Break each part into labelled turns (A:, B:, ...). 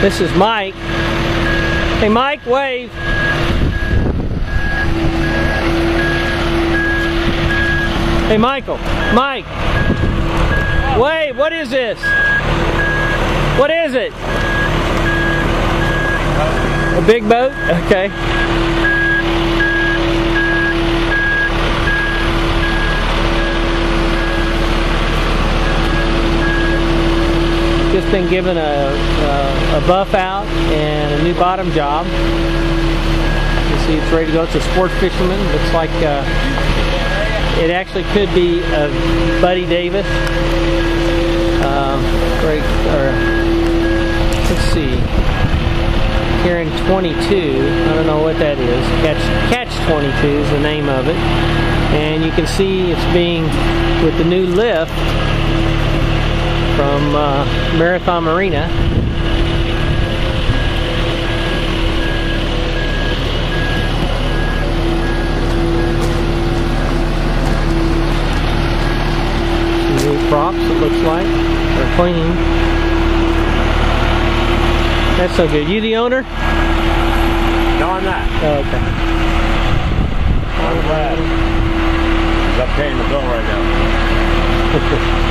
A: This is Mike. Hey Mike, wave. Hey Michael, Mike, wave. What is this? What is it? A big boat? Okay. Just been given a buff out and a new bottom job. You see it's ready to go. It's a sport fisherman. Looks like it actually could be a Buddy Davis. Let's see. Carrying 22. I don't know what that is. Catch 22 is the name of it. And you can see it's being with the new lift from Marathon Marina. New props, it looks like. They're clean. That's so good. You the owner?
B: No, I'm not.
A: Oh, okay.
B: I'm glad. I'm paying the bill right now.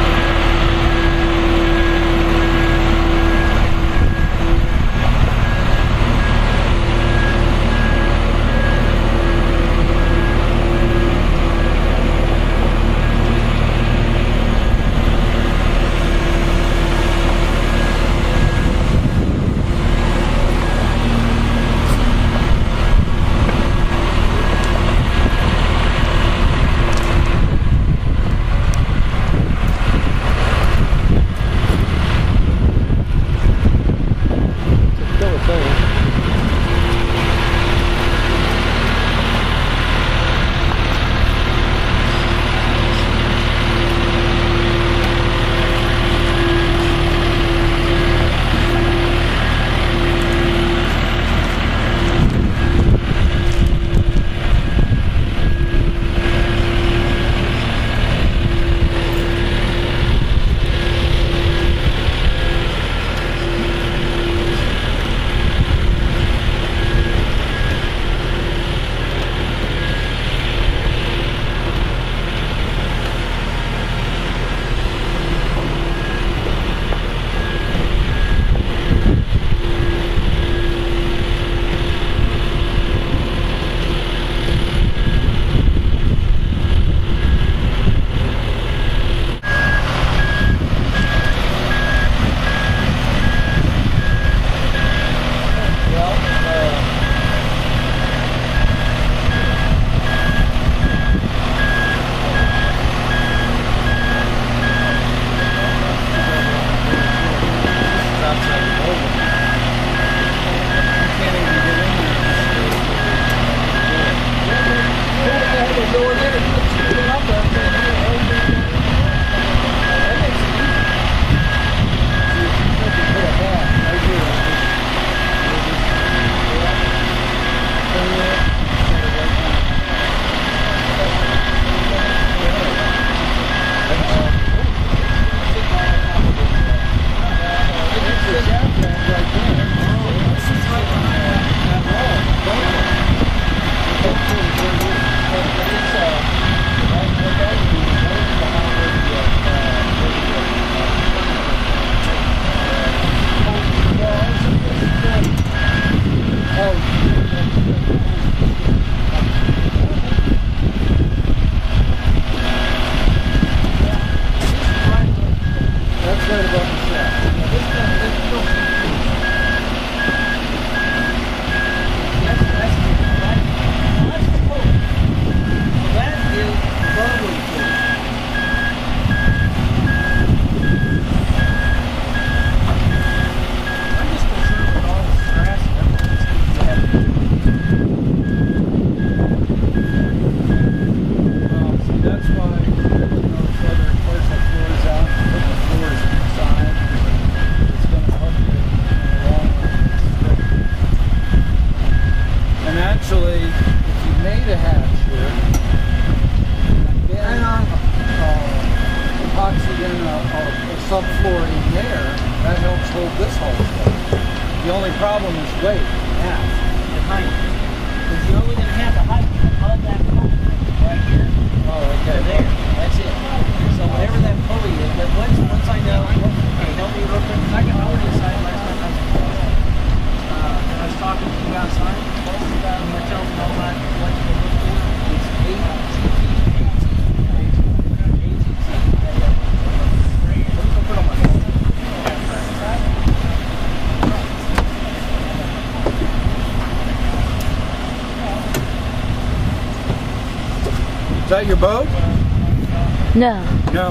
C: subfloor in there, that helps hold this whole stuff. The only problem is weight.
A: Yeah, the height. Because you're only going to have the height above that pulley right here.
C: Oh, okay.
A: There. That's it. So whatever that pulley is, but once I know, okay, help me real quick. I got over inside last time I was talking to you outside. And you were telling me all about what you look for. It's
C: Is that your boat?
D: No.
C: No.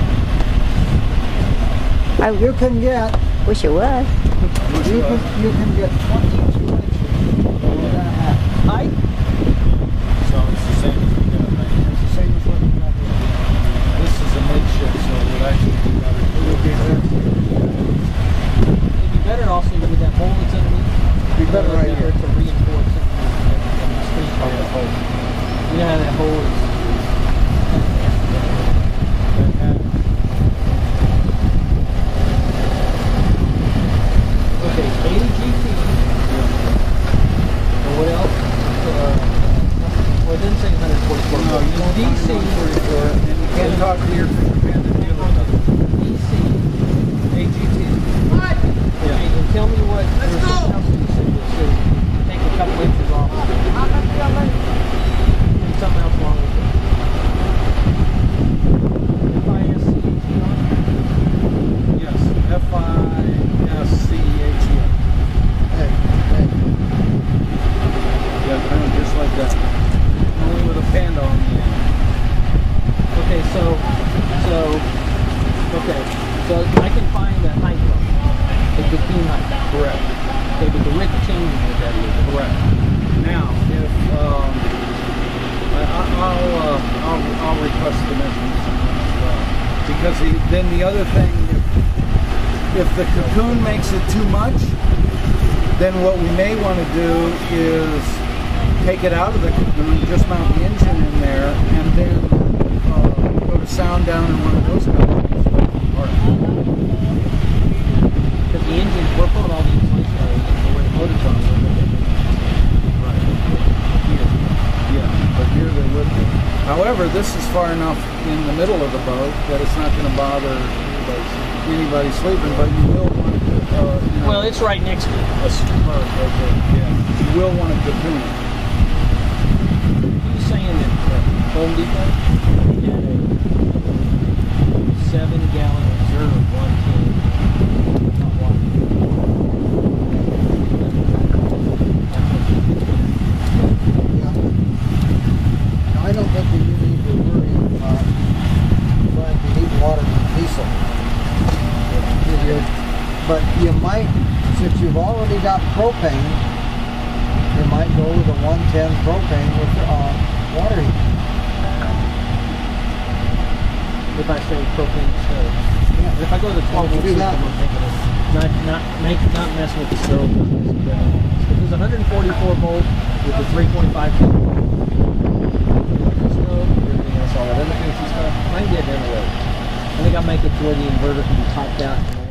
D: I
E: You can get,
D: wish it was.
E: you can get 22 inches height.
C: So it's the same as we got right here.
E: It's the same as what you got here.
C: This is a midship, so it would actually be better.
E: It would be better.
A: It'd be better also with that hole that's underneath.
E: Be better right here.
A: To reinforce it. You know how that hole is. Okay, AGT. And what else? Well, it didn't say 144.
C: No, you won't
A: DC.
C: 144, and you can't talk to your
A: DC. AGT. What? Yeah. And tell me what. Let's go. Take a couple inches off. And something else wrong with it.
C: Yes, F-I-S-C-E-H-E-N.
E: Hey.
C: Yeah, kind of just like that. Only with a panda on the end.
A: Okay, so I can find the height of the beam height.
C: Correct.
A: Okay, but the width changes with that is
C: Correct. Now, if I'll request the measurements as well, because then the other thing, if the cocoon makes it too much, then what we may want to do is take it out of the cocoon, just mount the engine in there, and then go to sound down in one of those companies.
A: because the engine, we're pulling all the insulation out where the motor's on.
C: Yeah, but here they would be. However, this is far enough in the middle of the boat that it's not going to bother anybody sleeping, but you will want to,
A: Well, it's right next to it.
C: a smart, okay, yeah. You will want to cocoon it.
A: He's saying that Home Depot had a 7-gallon reserve one can hot water.
E: I don't think that you need to worry about trying to heat water with diesel. But you might, since you've already got propane, you might go with a 110 propane with water heat.
A: If I say propane stove.
E: Yeah.
A: If I go to the 12 volt
E: Do
A: system,
E: that.
A: I'm thinking not messing with the stove. If there's 144 volt with the 3.5 stove, everything else, all that other fancy stuff, I can get it in the road. I think I'll make it to where the inverter can be topped out.